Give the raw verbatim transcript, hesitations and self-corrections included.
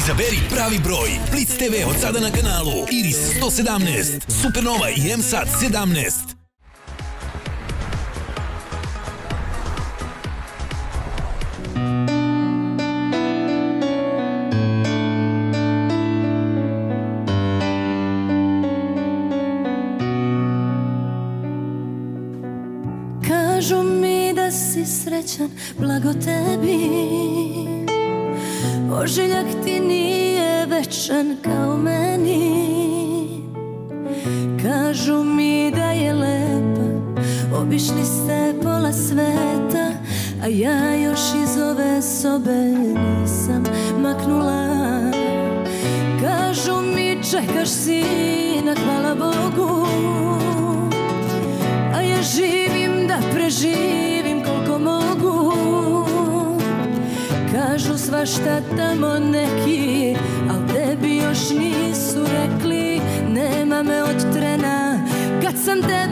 Izaberi pravi broj. Blitz te ve od sada na kanalu Iris sto sedamnaest, Supernova i M Sat sedamnaest. Kažu mi da si srećan, blago tebi. Ožiljak ti nije večan kao meni. Kažu mi da je lepa, obišli ste pola sveta, a ja još iz ove sobe nisam maknula. Kažu mi čekaš sina, hvala Bogu, a ja živim da preživim koliko mogu. Kažu svašta tamo neki, al tebi još nisu rekli. Nema me od trena kad sam te